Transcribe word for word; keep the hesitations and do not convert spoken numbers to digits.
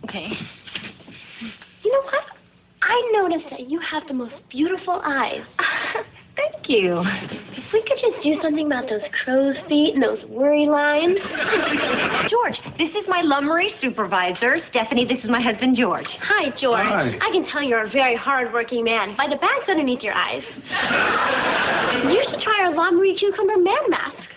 Okay. You know what? I noticed that you have the most beautiful eyes. Thank you. If we could just do something about those crow's feet and those worry lines. George, this is my lumbery supervisor. Stephanie, this is my husband, George. Hi, George. Hi. I can tell you're a very hard-working man by the bags underneath your eyes. You should try our lumbery cucumber man mask.